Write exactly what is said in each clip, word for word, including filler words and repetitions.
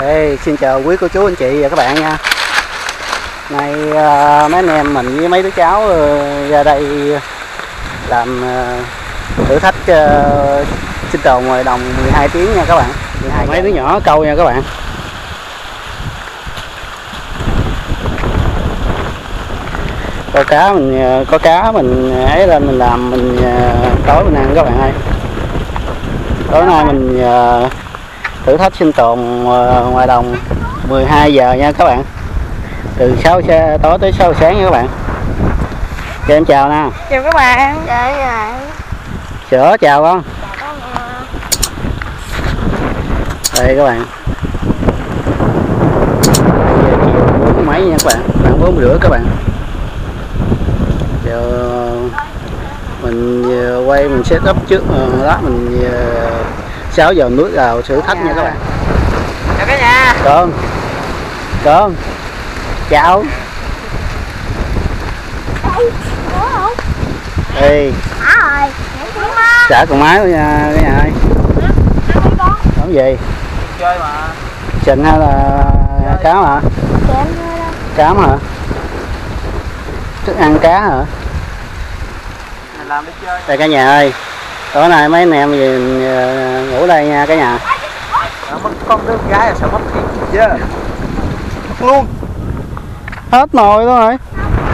Hey, xin chào quý cô chú anh chị và các bạn nha. Nay uh, mấy anh em mình với mấy đứa cháu uh, ra đây làm uh, thử thách uh, sinh tồn ngoài đồng mười hai tiếng nha các bạn. mười hai mấy đứa nhỏ câu nha các bạn. Có cá mình có cá mình ấy lên mình làm mình uh, tối mình ăn các bạn ơi. Tối nay mình uh, thử thách sinh tồn uh, ngoài đồng mười hai giờ nha các bạn, từ sáu giờ tối tới sáu giờ sáng nha các bạn. Cho em chào nè. Chào các bạn. Chào các bạn. Sữa chào con. Đây các bạn, chiều bốn mấy nha các bạn, khoảng bốn rưỡi các bạn. Giờ mình quay mình set up trước đó mình sáu giờ nước vào thử thách nha các bạn. Chào cả nhà. Con con chào. Ê xả con máy nha cái nhà ơi. Làm gì chơi mà sình hay là cá hả? Cám hả? Thức ăn cá hả? làm đi chơi. Đây cả nhà ơi, tối nay mấy anh em gì ngủ đây nha cả nhà. Mất con đứa gái là sao mất thiệt chứ mất luôn Hết nồi luôn rồi.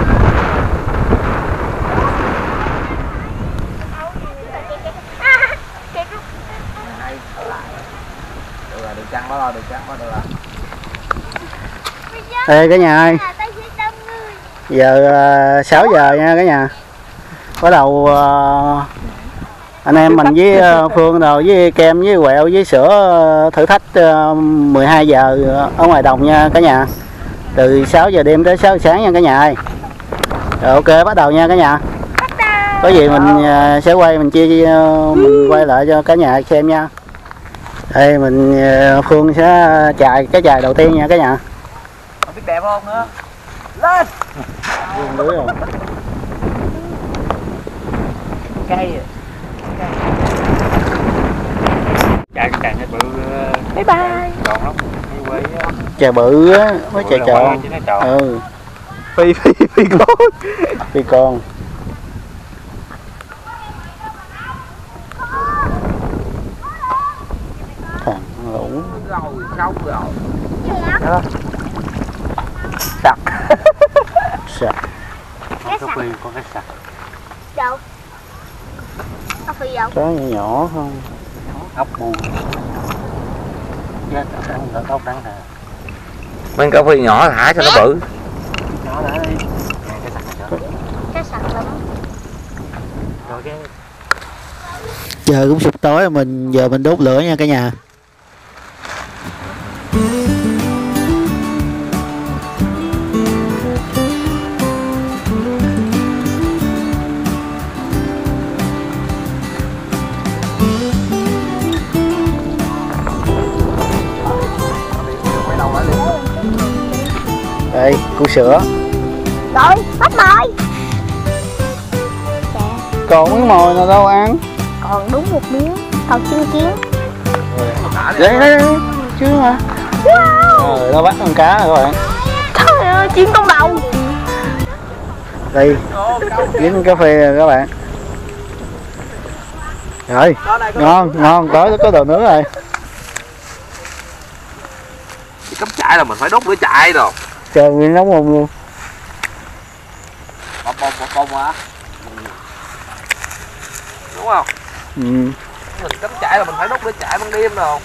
được chăng đó rồi, được chăng đó được rồi. Ê cả nhà ơi, giờ uh, sáu giờ nha cả nhà. Bắt đầu uh, anh em mình với uh, Phương rồi với Kem với Quẹo với Sữa uh, thử thách uh, mười hai giờ ở ngoài đồng nha cả nhà, từ sáu giờ đêm tới sáu giờ sáng nha cả nhà ơi. Rồi ok bắt đầu nha cả nhà. Có gì mình uh, sẽ quay mình chia uh, mình quay lại cho cả nhà xem nha. Đây mình uh, Phương sẽ chài cái chài đầu tiên nha cả nhà. Không biết đẹp không nữa. Lên. Vương lưới rồi. Cây. Chài cái chài nó bự. Bye bye. Tròn lắm. Quay chài bự á mới chài tròn. Ừ. Phi phi phi con. Phi con. Thằng lũ. Rồi xong rồi. Đó. Sặc. Sặc. Có phi có cái sặc. Đâu? Có phi đâu? Có nhỏ nhỏ không? Ốc buồn. Chết ở ốc đắng nè. Mấy cá phi nhỏ thả cho nó bự. Nhỏ thả đi. Cái sặc rồi. Cái sặc lắm. Rồi cái Giờ cũng sụp tối rồi, mình giờ mình đốt lửa nha cả nhà. Đây, cu sữa. Rồi, bắt mồi. Còn miếng mồi nào đâu ăn. Còn đúng một miếng, còn chiên chiên. Đây, đây, đây, chứ mà. Wow. Rồi, nó bắt con cá rồi các bạn. Trời ơi, chiên con đầu. Đây, dính cà phê rồi các bạn. Rồi, ngon, ngon, có có đồ nướng rồi. cắm trại là mình phải đốt lửa trại rồi. Trời nguyên nóng bông luôn. Bông bông bông bông hả? Đúng không? Ừ. Mình cắm trại là mình phải đốt lửa trại ban đêm rồi.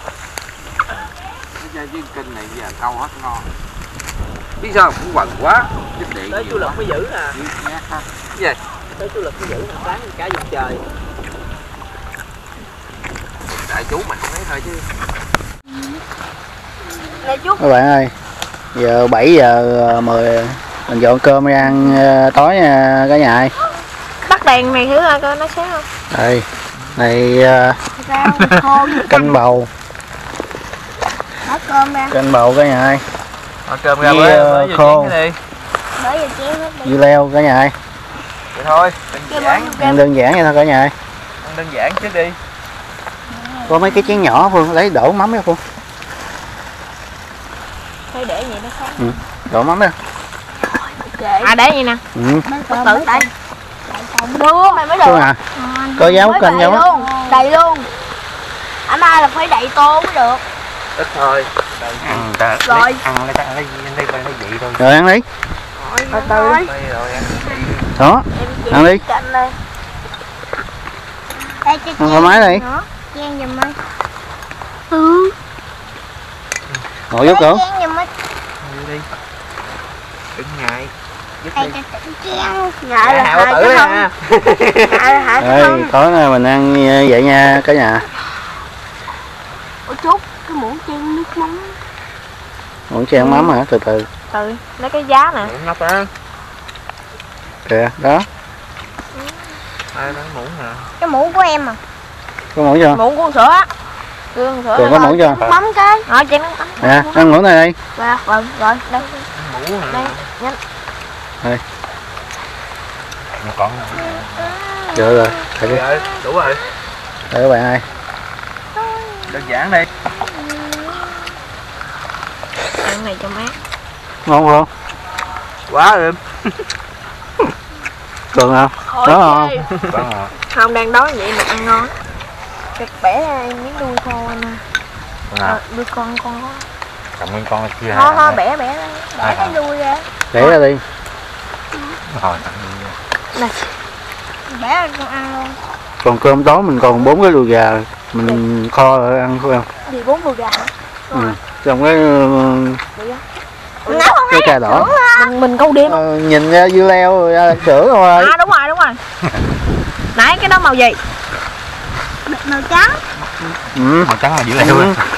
Cái chai chiên kinh này giờ câu hết ngon. Biết sao cũng quần quá. Tới chu lực mới giữ nè. Cái gì? Tới chu lực mới giữ nè, bán cá vùng trời. Tại chú mình không thấy thôi chứ. Các bạn ơi, giờ bảy giờ mười mình dọn cơm đi ăn tối nha cả nhà ơi. Bắt đèn này thử coi coi nó sáng không. Đây, này uh, canh bầu. Bỏ cơm ra. Canh bầu cả nhà ơi. Bỏ cơm ra với uh, khô. Bởi vì chén hết đi. Dưa leo cả nhà ơi. Vậy thôi, đơn giản. Ăn đơn giản vậy thôi cả nhà ơi. Ăn đơn giản trước đi. Có mấy cái chén nhỏ Phương lấy đổ mắm nha Phương. Phải để vậy nó khác. Ừ. Đổ mắm đi. À để vậy nè. Ừ. Tự đây. Đưa mày mới được. À. Có giáo canh giáo á. Đầy luôn. Anh ơi là phải đậy tô mới được. Ít thôi. Ăn ta Rồi. ăn lấy ta lấy lấy lấy lấy vậy thôi. Rồi ăn đi. Rồi, từ. Rồi ăn. Đó. Ăn đi. Đây cho Ăn thoải mái đi. Chiên giùm ơi. Ừ. Ngồi giúp cậu. Chiên giùm ơi. Đi. Đừng ngại. Giúp Đây đi. cho tự chiên. Ngại là Hào hại tử chứ không. ha. Ngại là hại chứ Đây, không. tối nay mình ăn vậy nha cả nhà. Ủa chút, cái muỗng chiên nước mắm. Muốn chiên mắm hả? Từ từ. Từ, lấy cái giá nè. Nắp á. Kìa, đó. Ai nói muỗng hả? Cái muỗng của em à. Có muỗng chưa? Muỗng của con sữa á. Con sữa. Rồi có muỗng chưa? Nước mắm cái. Rồi chiên nước mắm. Nè, ăn muỗng này đi. Rồi, rồi, rồi, đây. Muỗng hả? Đây, nhanh. Đây. Nó còn Được rồi. Thầy đi. Rồi, đủ rồi. Đây các bạn ơi. Đơn giản đi. Ăn này cho mát. Ngon không? Quá rồi. Cường không? Khỏi Đó chê. không? Không, đang đói vậy mà ăn ngon. Thịt bẻ ra miếng đuôi khô anh à. Ờ, đuôi con con có. cầm nguyên con kia. Thôi thôi bẻ bẻ ra. Bẻ cái đuôi ra. Để ra đi. Rồi. Này. Bẻ ra con ăn luôn. Còn cơm tối mình còn bốn cái đùi gà mình kho rồi ăn phải không? Gì bốn đùi gà. Ừ. Trong cái Nấu không cái cà đỏ. Mình mình câu đêm. Ờ, nhìn ra dưa leo rồi ra sữa rồi. À đúng rồi, đúng rồi. Nãy cái đó màu gì? Màu trắng. Ừ. Màu trắng là dữ leo Ừ. á.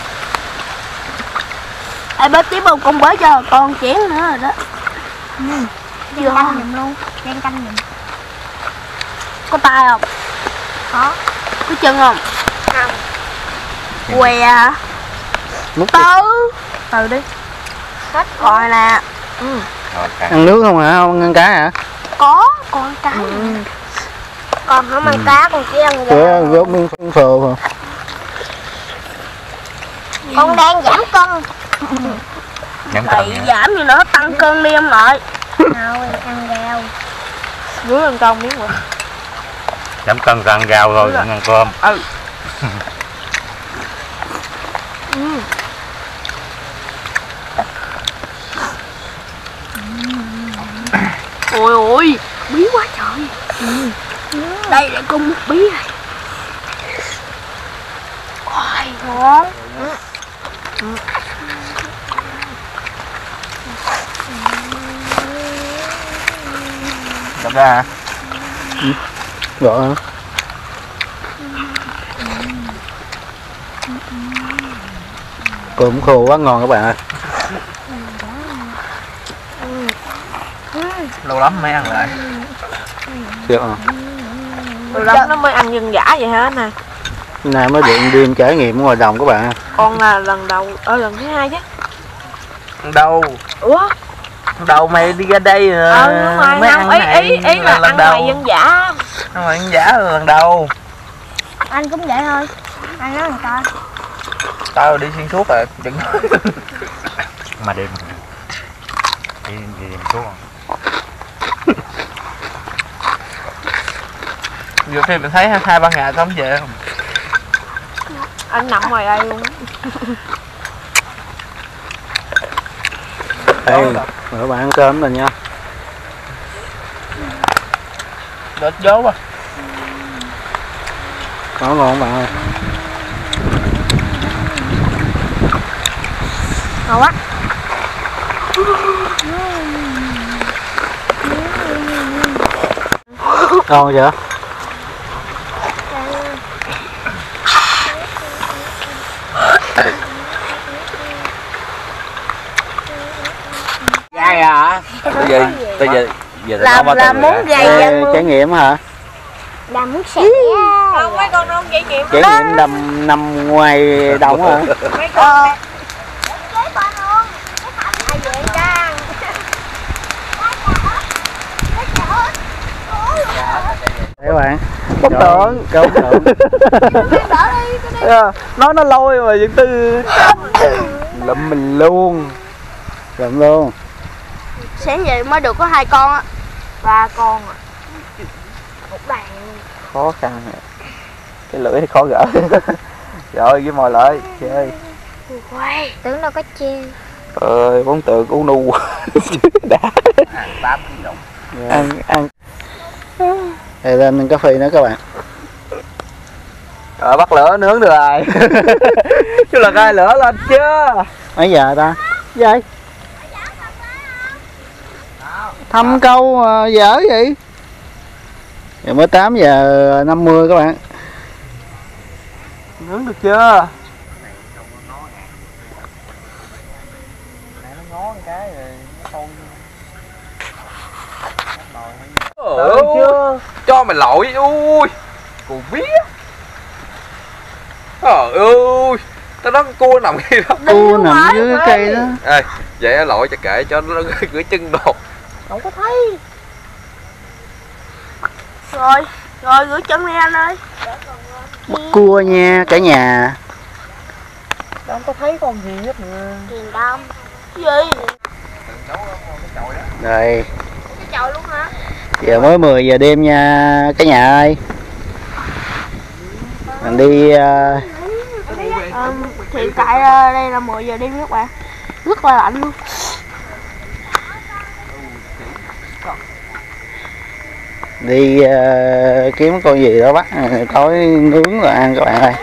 Ê bớt tí bông con bới cho con chén nữa rồi đó. Ừ. Chưa canh giùm luôn. Đen canh giùm. Có tay không? Có. Có chân không? Không. Què. Múc Từ. Từ đi. Hết rồi nè. Ừ. Rồi cà. ăn nước không hả? Không ăn cá hả? Có, con cá. Ừ. Con không ăn Ừ. cá, con chỉ ăn Sữa gà. gốt miếng phun phờ hả? Con đang giảm cân. Nhắm Tại cầm giảm gì nữa, tăng cân đi em lại. Thôi, ăn rau. Dưới ăn con miếng rồi. Giảm cân ra ăn rau thôi, đừng ăn cơm. Ừ. Ừ. Ôi ôi, bí quá trời. Ừ. Đây là con mút bí này. Ôi, ngon. Ừ. Ừ. Đập ra hả? Ừ. Gọi hả? Cơm khô quá ngon các bạn ơi. Lâu lắm mới ăn lại. Được không? Lâu lắm nó mới ăn dân dã vậy hả nè. Hôm nay mới điện đêm trải nghiệm ở ngoài đồng các bạn. Con là lần đầu, ở lần thứ hai chứ. Đâu? Ủa? Đầu mày đi ra đây rồi. Ờ đúng rồi, mới không, ăn ý, này ý, ý là lần ăn đầu. ngoài dân dã. Ăn ngoài dân dã là lần đầu. Anh cũng vậy thôi. Anh nói người ta. Tao đi xuyên suốt rồi, chừng Mà đêm đi đi đêm xuống. nhiều khi mình thấy hai ba ngày tao không về không. Anh nằm ngoài đây luôn. Đây, mời các bạn ăn cơm rồi nha. Đợt gió quá. Có ngon các bạn ơi. Ngon quá. Ngon chưa? Gai à? Bây giờ, bây giờ, giờ Làm là muốn gầy dân Trải luôn. nghiệm hả? Làm muốn xẻ. Không mấy con không trải nghiệm. Trải nghiệm nằm nằm ngoài đồng hả? Mấy con. Chế con luôn. Ai vậy cha? Các bạn. Công tượng. Công tượng. Nói nó lôi mà dân tư lụm mình luôn. lụm luôn. Sáng vậy mới được có hai con á, ba con à, một đàn. Khó khăn cái lưỡi thì khó gỡ. Rồi với mồi lại chơi. Quay tưởng đâu có chi. Ơi bóng tượng u nu. Đã tám ký đồng. Ăn ăn. Đây lên cà phê nữa các bạn. Rồi bắt lửa nướng được rồi. Chú là khai lửa lên chưa? Mấy giờ ta? Vậy? Thăm câu à, dở vậy? Giờ mới tám giờ năm mươi các bạn. Nướng được chưa? Ờ, chưa? Cho mày lội ui. Cù biết. Trời ơi. Tao nói con cua nằm kia đó. Cua nằm dưới cái cây đó. Ê, vậy lội cho kệ cho nó gửi chân đồ. Không có thấy. Rồi, rồi gửi chân đi anh ơi. Bắt cua nha cả nhà. Đâu có thấy con gì hết nữa. Tiền đông. Gì? Rồi. Cái chậu luôn hả? Giờ mới mười giờ đêm nha cả nhà ơi. Mình đi uh, À, hiện tại uh, đây là mười giờ đêm các bạn. Rất là lạnh luôn. đi uh, kiếm con gì đó bắt tối nướng rồi ăn các bạn ơi.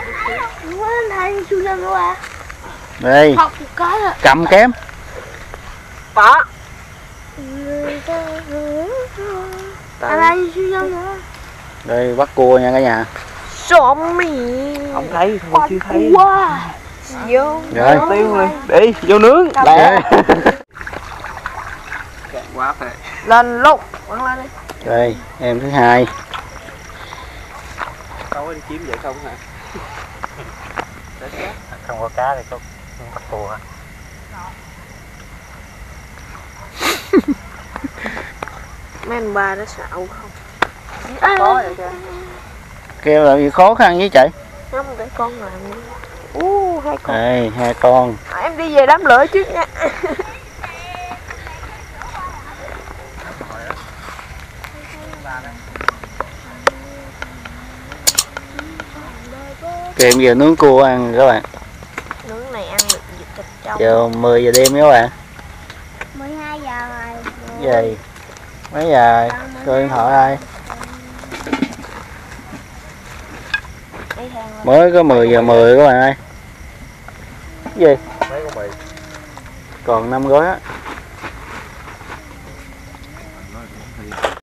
Đây cầm kém Bỏ. Anh ăn siêu nhân nữa. đây bắt cua nha cả nhà. Xộm mì. Không thấy, không chưa thấy. Quá. Vô. Rồi Tiêu lên. Đi vô nướng. Đây. Quá phê. Lên lúc. Quăng lên đi. Đây em thứ hai. Tối đi kiếm vậy không hả? Không có cá thì có bắt cua hả? Mấy anh ba nó xạo không? Có vậy kìa. Kêu là gì khó khăn với chạy. Không để con làm. Ú hai con. Đây hai con. À, em đi về đám lửa trước nha. Kèm giờ nướng cua ăn các bạn. Nướng này ăn được thịt trâu. Giờ mười giờ đêm các bạn. mười hai giờ rồi. Gì? Mấy giờ? Coi điện thoại ai? Mới có mười giờ mười các bạn ơi. Gì? Mấy con mì. Còn năm gói á.